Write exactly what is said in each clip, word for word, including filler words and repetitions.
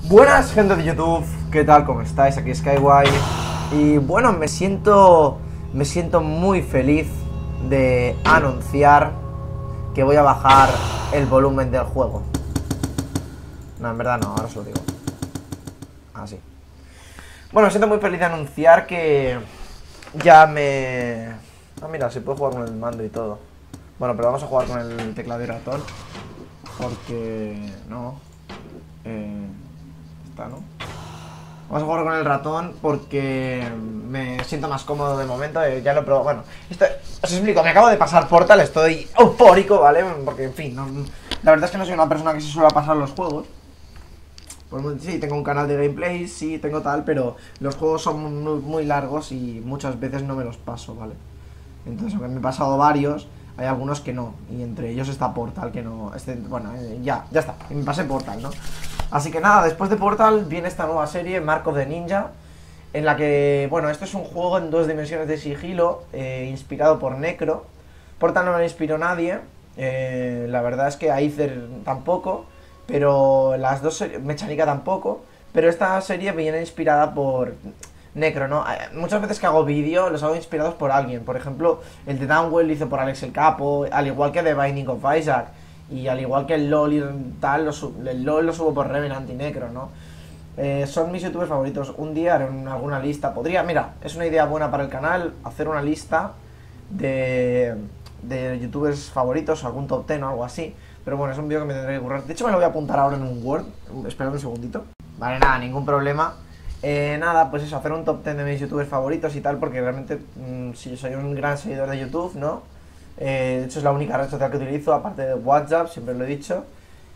Buenas gente de YouTube, ¿qué tal? ¿Cómo estáis? Aquí Skyway. Y bueno, me siento me siento muy feliz de anunciar que voy a bajar el volumen del juego. No, en verdad no, ahora os lo digo. Así. Bueno, me siento muy feliz de anunciar que ya me... Ah, mira, se puede jugar con el mando y todo. Bueno, pero vamos a jugar con el teclado y ratón. Porque... no eh... está, ¿no? Vamos a jugar con el ratón porque me siento más cómodo de momento, eh, ya lo he probado. Bueno, esto, os explico, me acabo de pasar Portal, estoy eufórico, ¿vale? Porque, en fin, no, la verdad es que no soy una persona que se suele pasar los juegos. Pues sí, tengo un canal de gameplay, sí, tengo tal, pero los juegos son muy, muy largos y muchas veces no me los paso, ¿vale? Entonces, aunque me he pasado varios, hay algunos que no, y entre ellos está Portal, que no... Este, bueno, eh, ya, ya está, y me pasé Portal, ¿no? Así que nada, después de Portal viene esta nueva serie, Mark of the Ninja, en la que, bueno, esto es un juego en dos dimensiones de sigilo, eh, inspirado por Necro. Portal no lo inspiró nadie, eh, la verdad es que Aether tampoco, pero las dos series, Mechanica tampoco, pero esta serie viene inspirada por Necro, ¿no? Muchas veces que hago vídeo los hago inspirados por alguien, por ejemplo, el de Downwell lo hizo por Alex el Capo, al igual que The Binding of Isaac. Y al igual que el LoL y tal, lo el LoL lo subo por Revenant y Necro, ¿no? Eh, son mis youtubers favoritos. Un día haré alguna lista. Podría, mira, es una idea buena para el canal hacer una lista de, de youtubers favoritos, algún top ten o algo así. Pero bueno, es un vídeo que me tendré que currar. De hecho, me lo voy a apuntar ahora en un Word. Esperad un segundito. Vale, nada, ningún problema. Eh, nada, pues eso, hacer un top ten de mis youtubers favoritos y tal, porque realmente, mmm, si soy un gran seguidor de YouTube, ¿no? Eh, de hecho es la única red social que utilizo, aparte de WhatsApp, siempre lo he dicho.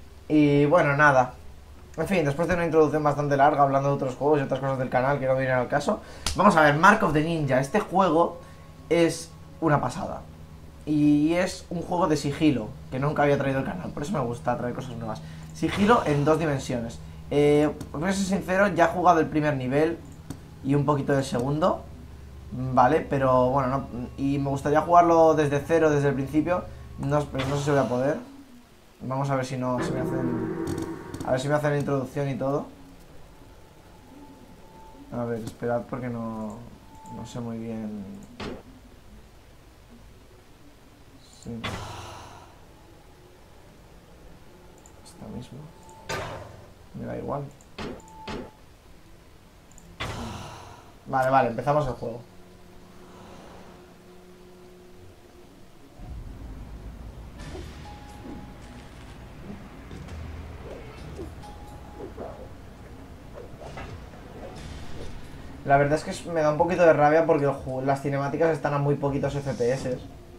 Y bueno, nada. En fin, después de una introducción bastante larga hablando de otros juegos y otras cosas del canal que no vienen al caso, vamos a ver, Mark of the Ninja. Este juego es una pasada. Y es un juego de sigilo, que nunca había traído el canal, por eso me gusta traer cosas nuevas. Sigilo en dos dimensiones. Eh, voy a ser sincero, ya he jugado el primer nivel y un poquito del segundo. Vale, pero bueno, no, y me gustaría jugarlo desde cero, desde el principio. No, pero no sé si voy a poder. Vamos a ver si no, si me hacen... A ver si me hacen la introducción y todo. A ver, esperad porque no... No sé muy bien... Sí. Esta misma. Me da igual. Vale, vale, empezamos el juego. La verdad es que me da un poquito de rabia porque el juego, las cinemáticas están a muy poquitos F P S.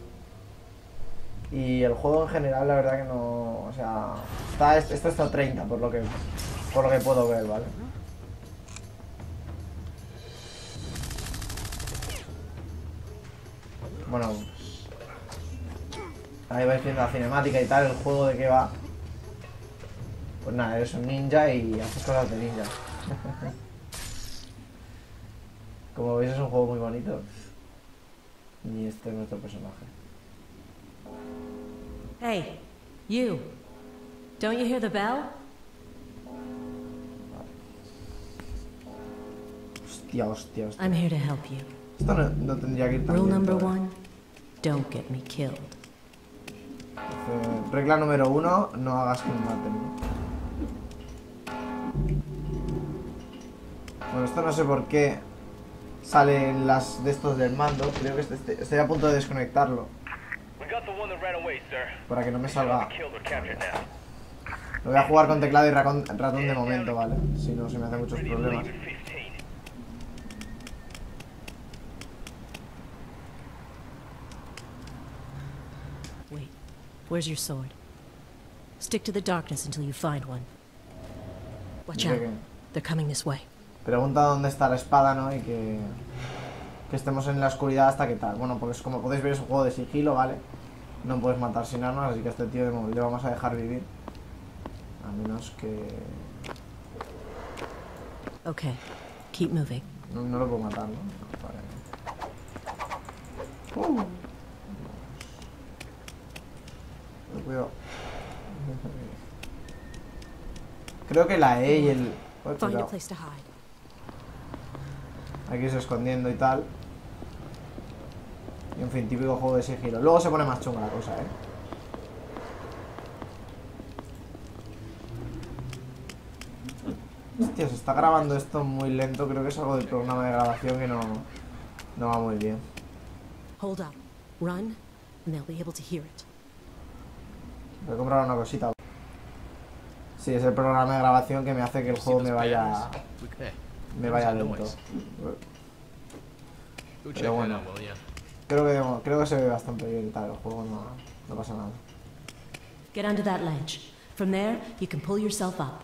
Y el juego en general, la verdad que no... O sea... Está, esto está a treinta por lo que por lo que puedo ver, ¿vale? Bueno, ahí vais viendo la cinemática y tal, el juego de qué va. Pues nada, eres un ninja y haces cosas de ninja. Como veis es un juego muy bonito. Y este es nuestro personaje. Hey, you. Don't you hear the bell? Hostia, hostia, hostia. I'm here to help you. Esto no, no tendría que ir tan Rule bien, number pero... one, don't get me killed. Entonces, regla número uno, no hagas que me maten, ¿no? Bueno, esto no sé por qué salen las de estos del mando. Creo que este, este, estoy a punto de desconectarlo para que no me salga. Lo voy a jugar con teclado y ratón, ratón de momento, ¿vale? Si no, se me hacen muchos problemas. Wait, where's your sword? Stick to the darkness until you find one. Watch out, they're coming this way. Pregunta dónde está la espada, ¿no? Y que, que estemos en la oscuridad hasta que tal. Bueno, pues como podéis ver es un juego de sigilo, ¿vale? No puedes matar sin armas, así que a este tío le vamos a dejar vivir. A menos que... Okay, keep moving. No, no lo puedo matar, ¿no? Vale. Uh. Cuidado. Creo que la E y el... Pues, Find a cuidado. place to hide. Aquí se escondiendo y tal. Y en fin, típico juego de sigilo. Luego se pone más chunga la cosa, eh. Hostia, se está grabando esto muy lento. Creo que es algo del programa de grabación que no, no va muy bien. Hold up. Run, and they'll be able to hear it. Voy a comprar una cosita. Sí, es el programa de grabación que me hace que el juego me vaya... Me vaya lento. Pero bueno. Creo que, creo que se ve bastante bien y tal. El juego no, no pasa nada. Get under that ledge. From there, you can pull yourself up.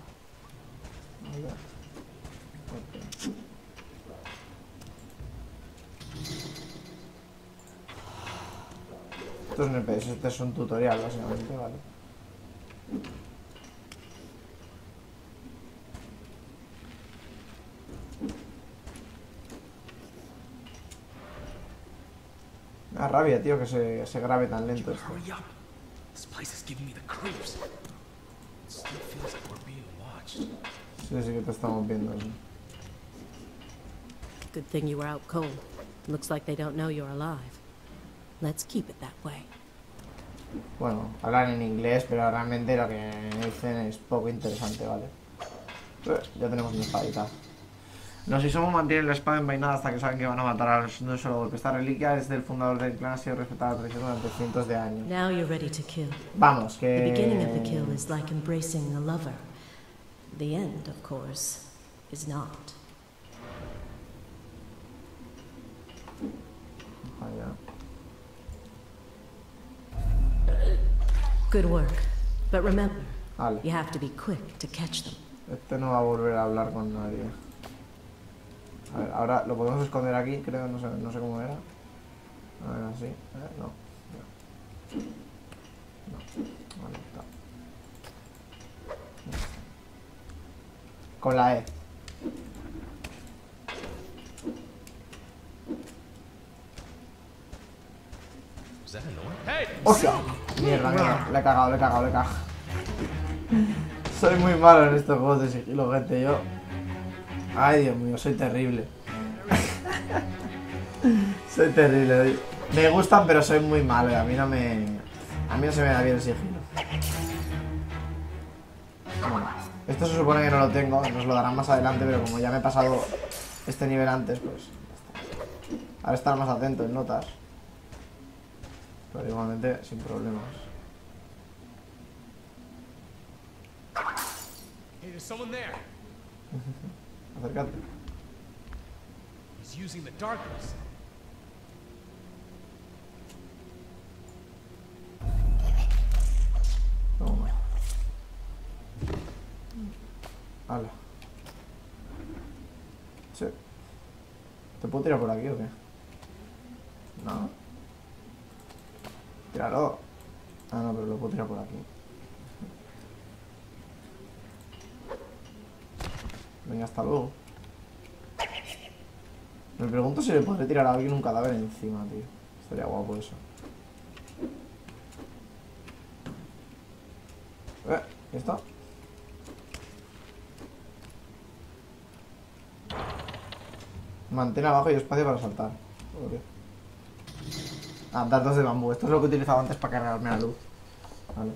Esto es un N P S, este es un tutorial básicamente, vale. Me da rabia, tío, que se, se grabe tan lento esto. Sí, sí que te estamos viendo. ¿Sí? Good thing you were out cold. Looks like they don't know you're alive. Let's keep it that way. Bueno, hablan en inglés, pero realmente lo que dicen es poco interesante, ¿vale? Eh, ya tenemos mi espadita. Los Isomo mantienen la espada envainada hasta que saben que van a matar a los de un solo golpe. Esta reliquia es del fundador del clan, ha sido respetada la tradición durante cientos de años. Now you're ready to kill. Vamos, que... The beginning of the kill is like embracing a lover. The end, of course, is not. Vaya. Good work. But remember, Vale. you have to be quick to catch them. Este no va a volver a hablar con nadie. A ver, ahora lo podemos esconder aquí, creo, no sé, no sé cómo era. A ver, así. Eh, no. No. No. Vale, está. Con la E. ¡Hostia! Mierda, mierda. Le he cagado, le he cagado, le he cagado. Soy muy malo en estos juegos de sigilo, gente. Yo... Ay, Dios mío, soy terrible. Soy terrible. Me gustan, pero soy muy malo. A mí no me... A mí no se me da bien el sigilo. Bueno, esto se supone que no lo tengo. Nos lo darán más adelante, pero como ya me he pasado este nivel antes, pues... Ahora estar más atento en notas. Pero igualmente sin problemas. Hey, there's someone there. Acércate. He's using the darkness. Toma. Hala. Sí. ¿Te puedo tirar por aquí o qué? No. Tíralo. Ah, no, pero lo puedo tirar por aquí. Venga, hasta luego. Me pregunto si le podré tirar a alguien un cadáver encima, tío. Estaría guapo eso. Eh, ¿ya está? Mantén abajo y espacio para saltar. Okay. Ah, dardos de bambú. Esto es lo que utilizaba antes para cargarme la luz. Vale.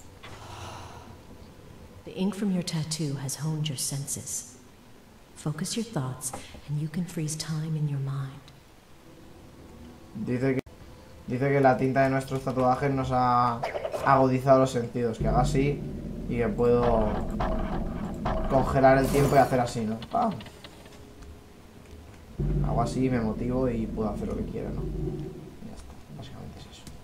The ink from your tattoo has honed your senses. Focus your thoughts, and you can freeze time in your mind. Dice que, dice que la tinta de nuestros tatuajes nos ha agudizado los sentidos. Que haga así y que puedo congelar el tiempo y hacer así, ¿no? ¡Pam! Hago así, me motivo y puedo hacer lo que quiera, ¿no? Y ya está, básicamente es eso.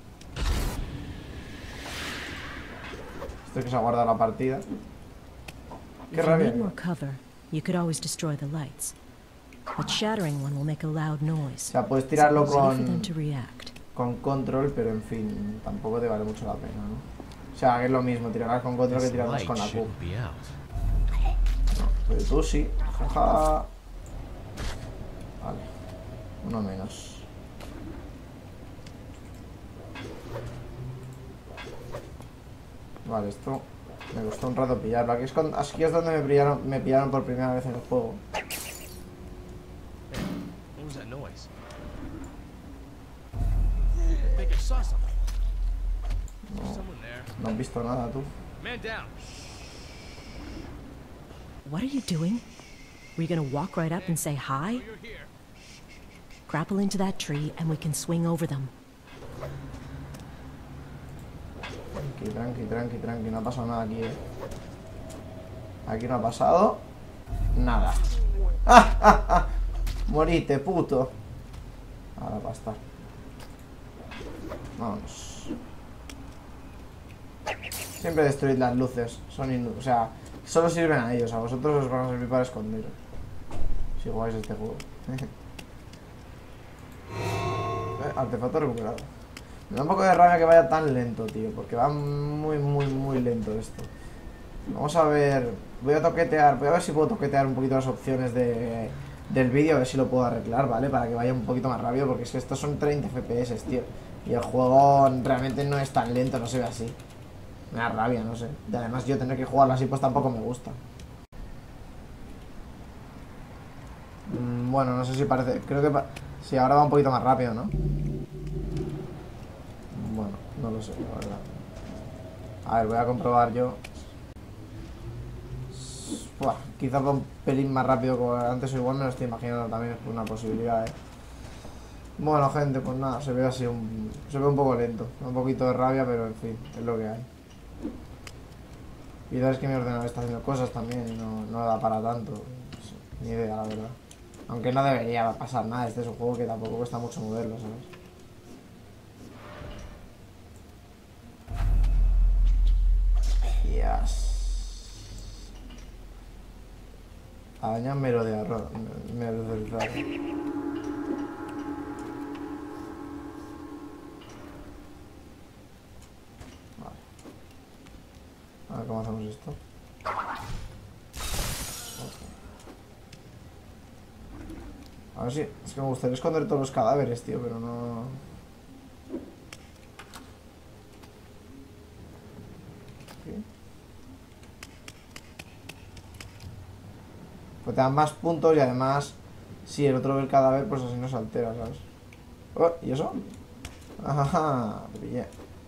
Esto es que se ha guardado la partida. Qué If you rabia. need more cover, you could always destroy the lights. But shattering one will make a loud O noise. sea, puedes tirarlo So ready for them con, to react. con control, pero en fin, tampoco te vale mucho la pena, ¿no? O sea, que es lo mismo, tirarlas con control que This tirarlas light con la Q. shouldn't be out. No, pero tú sí. Jaja. Vale. Uno menos. Vale, esto Me costó un rato pillarlo. Aquí es, con, aquí es donde me pillaron, me pillaron por primera vez en el juego. Hey, what was that noise? I think I saw something. There's someone there. No has visto nada, tú. Man down. What are you doing? Were you gonna walk right up and say hi? You're here. Grapple into that tree and we can swing over them. Tranqui, tranqui, tranqui, tranqui. No ha pasado nada aquí, eh. Aquí no ha pasado nada. ¡Ah, ah, ah! Morite, puto. Ahora va a estar. Vamos. Siempre destruid las luces. Son inútiles. O sea, solo sirven a ellos. A vosotros os van a servir para esconder. Si jugáis este juego. eh, artefacto recuperado. Me da un poco de rabia que vaya tan lento, tío. Porque va muy, muy, muy lento esto. Vamos a ver. Voy a toquetear. Voy a ver si puedo toquetear un poquito las opciones de, del vídeo. A ver si lo puedo arreglar, ¿vale? Para que vaya un poquito más rápido. Porque es que estos son treinta F P S, tío. Y el juego realmente no es tan lento. No se ve así. Me da rabia, no sé. Y además yo tener que jugarlo así pues tampoco me gusta. mm, Bueno, no sé si parece. Creo que pa sí, ahora va un poquito más rápido, ¿no? Bueno, no lo sé, la verdad. A ver, voy a comprobar yo. Buah, quizás va un pelín más rápido que antes, o igual me lo estoy imaginando también. Es una posibilidad, eh. Bueno, gente, pues nada, se ve así un... Se ve un poco lento. Un poquito de rabia, pero en fin, es lo que hay. Y sabes que mi ordenador está haciendo cosas también y no, no da para tanto. No sé, ni idea, la verdad. Aunque no debería pasar nada. Este es un juego que tampoco cuesta mucho moverlo, ¿sabes? Yes. Araña merodeador. Merodeador. A ver cómo hacemos esto. Okay. A ver si... Es que me gustaría esconder todos los cadáveres, tío, pero no... ¿Qué? Pues te dan más puntos y además... Si el otro ve el cadáver, pues así no se altera, ¿sabes? Oh, ¿y eso? Ajá, te pillé.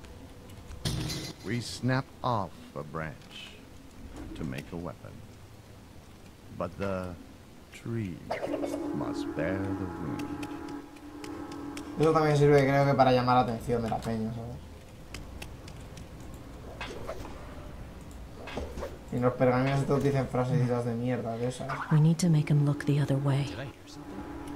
We snap off a branch to make a weapon, but the tree must bear the wound. Eso también sirve, creo que para llamar la atención de la peña, ¿sabes? Y los pergaminos estos dicen frasecitas de mierda de esas. We need to make him look the other way. Did I hear something?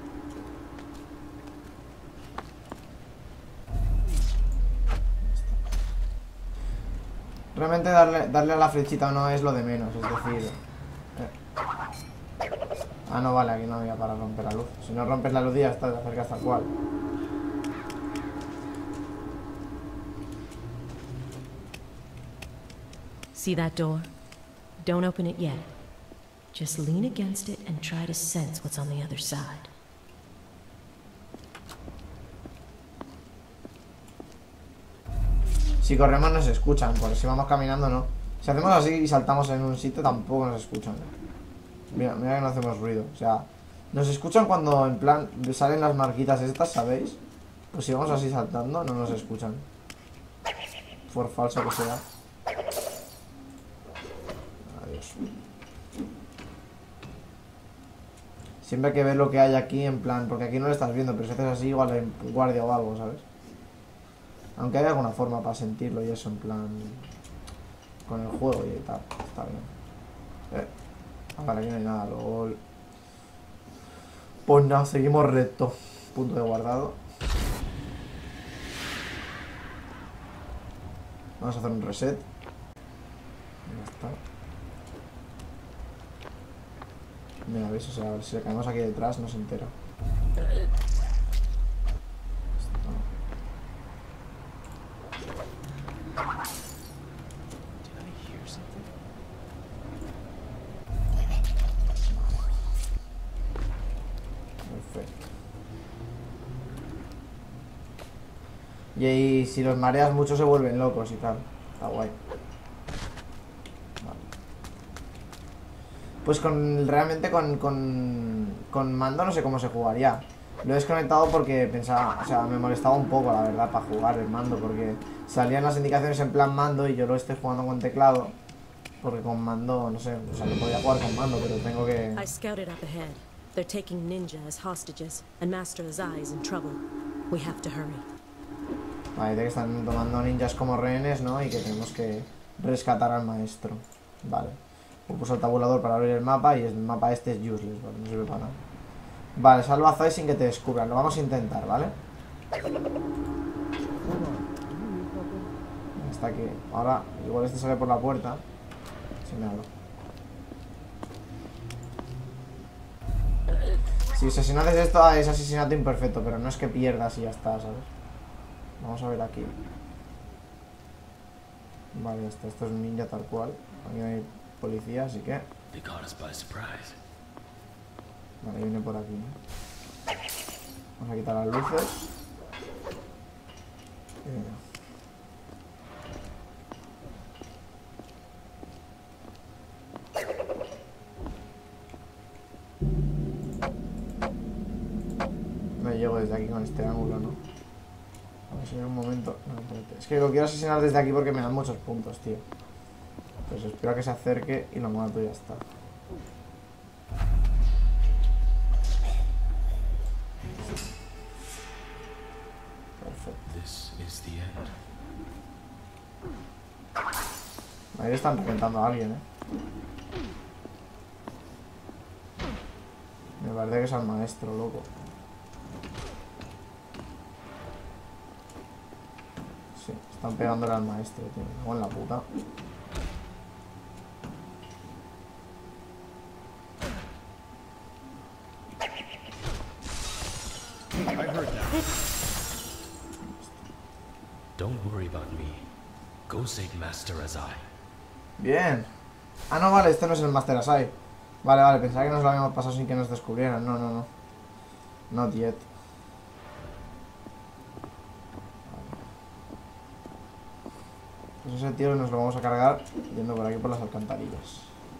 Realmente darle, darle a la flechita o no es lo de menos, es decir... Eh. Ah, no, vale, aquí no había para romper la luz. Si no rompes la luz ya está, te acercas tal cual. See that door? Don't open it yet. Just lean against it and try to sense what's on the other side. Si corremos nos escuchan, porque si vamos caminando no. Si hacemos así y saltamos en un sitio tampoco nos escuchan. Mira, mira que no hacemos ruido. O sea, nos escuchan cuando en plan salen las marquitas estas, ¿sabéis? Pues si vamos así saltando no nos escuchan. Por falso que sea. Adiós. Siempre hay que ver lo que hay aquí en plan, porque aquí no lo estás viendo, pero si haces así igual hay guardia o algo, ¿sabes? Aunque hay alguna forma para sentirlo y eso en plan con el juego y tal, está bien. Eh, vale, aquí no hay nada, luego... Pues nada, seguimos recto. Punto de guardado. Vamos a hacer un reset. Ya está. Mira, ¿veis? O sea, si le caemos aquí detrás no se entera. Y ahí, si los mareas mucho se vuelven locos y tal. Está guay. Pues con realmente con, con, con mando no sé cómo se jugaría. Lo he desconectado porque pensaba, o sea, me molestaba un poco la verdad para jugar el mando, porque salían las indicaciones en plan mando y yo lo estoy jugando con teclado. Porque con mando, no sé, o sea, no podía jugar con mando, pero tengo que... I scouted up ahead. They're taking Ninja as hostages, and Master Azai is in trouble. We have to hurry. Vale, que están tomando ninjas como rehenes, ¿no? Y que tenemos que rescatar al maestro. Vale. Pulso el tabulador para abrir el mapa y el mapa este es useless, ¿vale? No sirve para nada. Vale, salva a Azai sin que te descubran. Lo vamos a intentar, ¿vale? Está aquí. Ahora, igual este sale por la puerta. Sin nada. Si asesinato es esto, es asesinato imperfecto, pero no es que pierdas y ya está, ¿sabes? Vamos a ver aquí. Vale, ya está. Esto es un ninja tal cual. Aquí hay policía, así que... Vale, viene por aquí, ¿no? Vamos a quitar las luces. Y mira. Me llego desde aquí con este ángulo, ¿no? Vamos a ver un momento. No, espérate. Es que lo quiero asesinar desde aquí porque me dan muchos puntos, tío. Pues espero a que se acerque y lo mato y ya está. Ahí están reventando a alguien, eh. Me parece que es al maestro, loco. Sí, están pegándole al maestro, tío. Me cago en la puta. Don't worry about me. Go save Master Azai. Bien. Ah, no, vale, este no es el Master Azai. Vale, vale, pensaba que nos lo habíamos pasado sin que nos descubrieran. No, no, no. Not yet. Pues ese tío nos lo vamos a cargar yendo por aquí por las alcantarillas.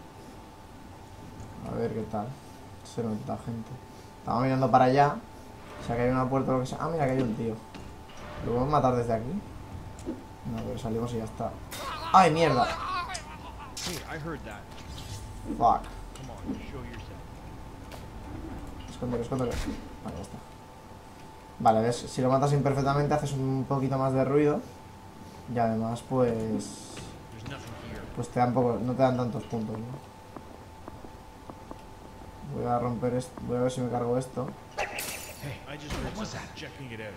A ver qué tal. Se nota, gente. Estamos mirando para allá. O sea que hay una puerta o lo que sea. Ah, mira que hay un tío. ¿Lo podemos matar desde aquí? No, pero salimos y ya está. ¡Ay, mierda! Hey, I heard that. Fuck. Come on, show yourself. Escóndelo, escóndelo. Vale, ya está. Vale, ves, si lo matas imperfectamente haces un poquito más de ruido. Y además, pues... There's nothing here. Pues te dan poco, no te dan tantos puntos, ¿no? Voy a romper esto. Voy a ver si me cargo esto. Hey, I just heard someone checking it out.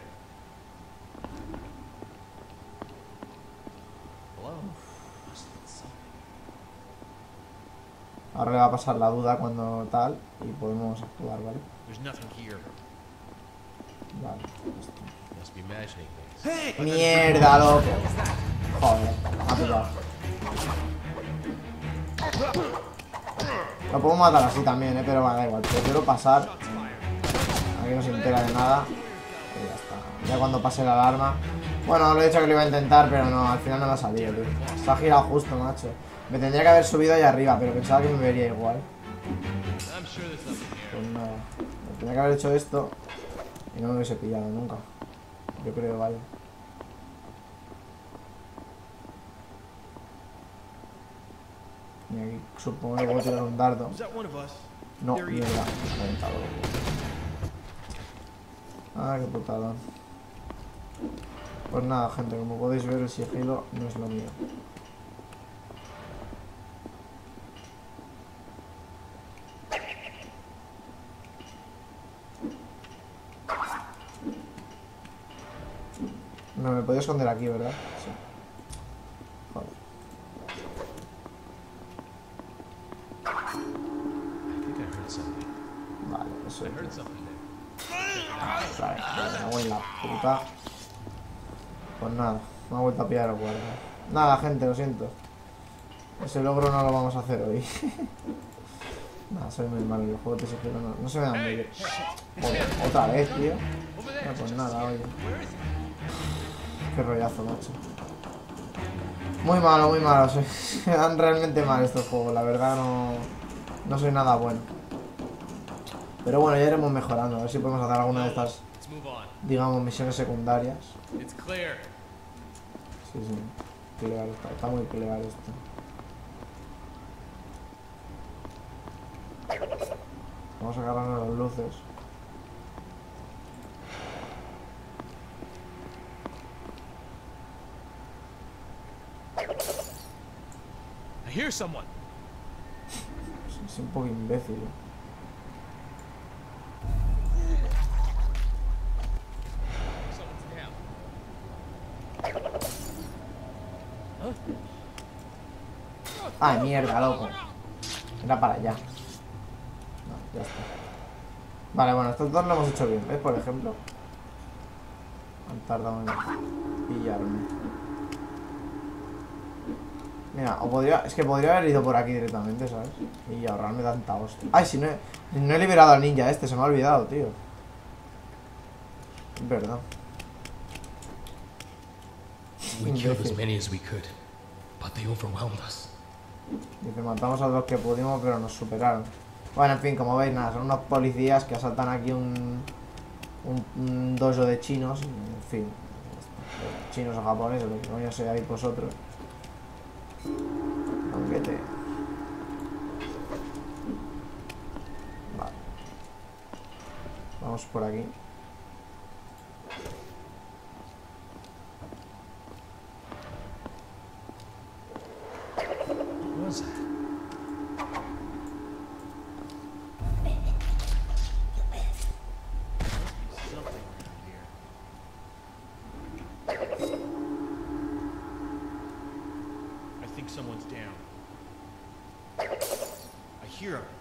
Ahora le va a pasar la duda cuando tal y podemos actuar, ¿vale? There's nothing here. Vale, esto. Must be imagining things. ¡Mierda, loco! Joder, me ha pillado. Lo puedo matar así también, ¿eh? Pero vale, da igual. Prefiero pasar. Aquí no se entera de nada. Y ya está. Ya cuando pase la alarma. Bueno, lo he dicho que lo iba a intentar, pero no, al final no me ha salido, tío. Se ha girado justo, macho. Me tendría que haber subido ahí arriba, pero pensaba que me vería igual. Pues nada. Me tendría que haber hecho esto y no me hubiese pillado nunca. Yo creo, vale. Y aquí supongo que voy a tirar un dardo. Is that one of us? No, mierda. Reventado. Ah, qué putadón. Pues nada, gente, como podéis ver, el sigilo no es lo mío. No, me podía esconder aquí, ¿verdad? Sí. Joder. I think I heard something. Vale, eso I es. heard something there. Vale, me hago en la puta. Pues nada, me ha vuelto a pillar el guardia. Nada, gente, lo siento. Ese logro no lo vamos a hacer hoy. Nada, soy muy malo en los juegos de sigilo, no, no se me dan bien. Joder, otra vez, tío. No, pues nada, oye. Qué rollazo, macho. Muy malo, muy malo. Se, se dan realmente mal estos juegos, la verdad no... No soy nada bueno. Pero bueno, ya iremos mejorando. A ver si podemos hacer alguna de estas, Let's move on. digamos, misiones secundarias. It's clear. Sí, sí. Clear, está, está muy clear esto. Vamos a agarrarnos las luces. I hear someone. Es un poco imbécil. Someone's down. Ay, mierda, loco. Era para allá. No, ya está. Vale, bueno, estos dos lo hemos hecho bien, ¿ves? Por ejemplo. Han tardado en pillarme. Mira, o podría... Es que podría haber ido por aquí directamente, ¿sabes? Y ahorrarme tanta hostia. Ay, si no he, no he liberado al ninja este, se me ha olvidado, tío. Es verdad. We killed as Imbécil. many as we could, but they overwhelmed us. Dice, matamos a los que pudimos, pero nos superaron. Bueno, en fin, como veis, nada, son unos policías que asaltan aquí un, un, un dojo de chinos. En fin, chinos o japoneses, lo que coño seáis vosotros. Aunquete. Vale. Vamos por aquí. What was that? Something around here. I think someone's down. I hear him.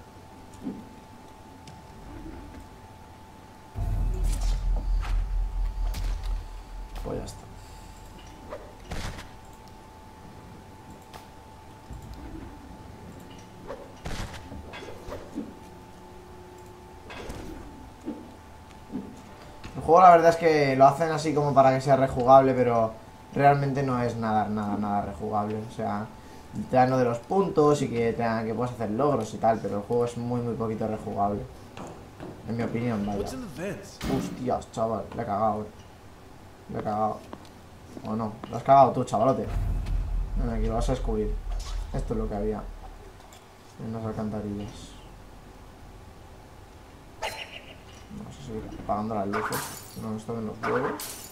Pues ya está. El juego la verdad es que lo hacen así como para que sea rejugable, pero realmente no es nada, nada, nada rejugable. O sea, te dan lo de los puntos y que te dan, que puedes hacer logros y tal, pero el juego es muy, muy poquito rejugable. En mi opinión, vaya. What's in the vents? Hostias, chaval, le he cagado, eh. Le he cagado. O no, lo has cagado tú, chavalote. Ven aquí, lo vas a descubrir. Esto es lo que había en las alcantarillas. Vamos a seguir apagando las luces. No nos toquen los huevos.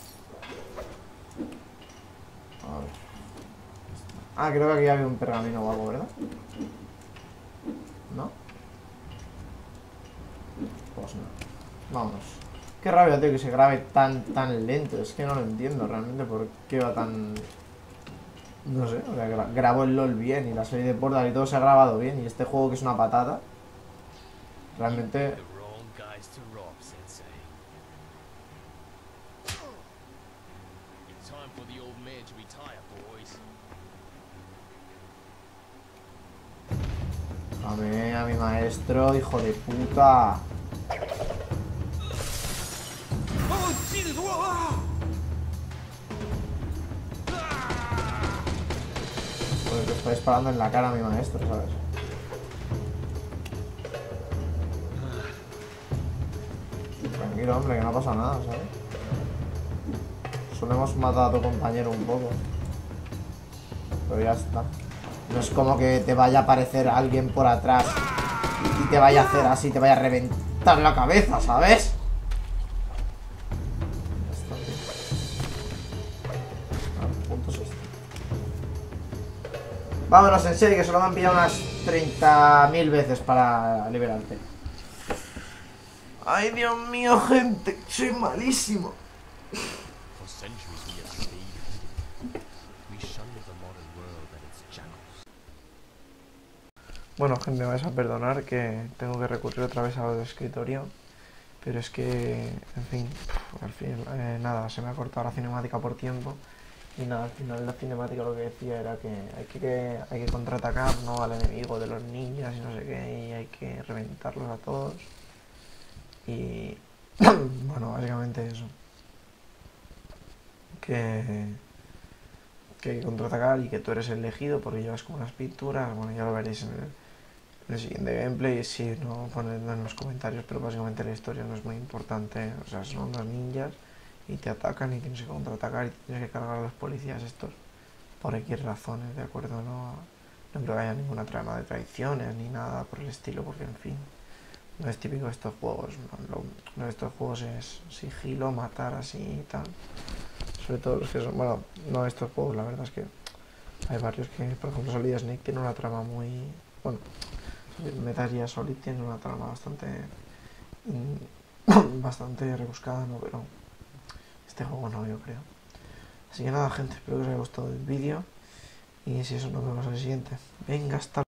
A ver. Ah, creo que aquí había un pergamino o algo, ¿verdad? ¿No? Pues no. Vámonos. Qué rabia, tío, que se grabe tan, tan lento. Es que no lo entiendo realmente por qué va tan... No sé, o sea, gra grabo el LOL bien y la serie de Portal y todo se ha grabado bien. Y este juego que es una patata, realmente... The wrong guys to rob, Sensei. It's time for the old man to retire, boys. Dame a mi maestro, hijo de puta. Joder, que está disparando en la cara a mi maestro, ¿sabes? Tranquilo, hombre, que no pasa nada, ¿sabes? Solo hemos matado a tu compañero un poco. Pero ya está. No es como que te vaya a aparecer alguien por atrás y te vaya a hacer así, te vaya a reventar la cabeza, ¿sabes? Ya está, tío. Ah, puntos este. Vámonos, en serio, que solo me han pillado unas treinta mil veces para liberarte. Ay, Dios mío, gente, soy malísimo. For centuries we have stayed hidden. We shunned the modern world and its channels. Bueno, gente, me vais a perdonar que tengo que recurrir otra vez al escritorio. Pero es que, en fin, pf, al fin, eh, nada, se me ha cortado la cinemática por tiempo. Y nada, al final la cinemática lo que decía era que hay que, hay que contraatacar, ¿no?, al enemigo de los ninjas y no sé qué, y hay que reventarlos a todos. Y bueno, básicamente eso. Que, que hay que contraatacar y que tú eres el elegido porque llevas como unas pinturas. Bueno, ya lo veréis en el, En el siguiente gameplay sí, no ponedlo en los comentarios, pero básicamente la historia no es muy importante. O sea, son unos ninjas y te atacan y tienes que contraatacar y tienes que cargar a los policías estos por X razones, ¿de acuerdo? No, no creo que haya ninguna trama de traiciones ni nada por el estilo, porque en fin, no es típico de estos juegos. No, lo, lo de estos juegos es sigilo, matar así y tal. Sobre todo los que son, bueno, no estos juegos, la verdad es que hay varios que, por ejemplo, Solid Snake tiene una trama muy, bueno, Metal Gear Solid tiene una trama bastante bastante rebuscada, ¿no? Pero este juego no, yo creo. Así que nada, gente, espero que os haya gustado el vídeo y si eso nos vemos en el siguiente. Venga, hasta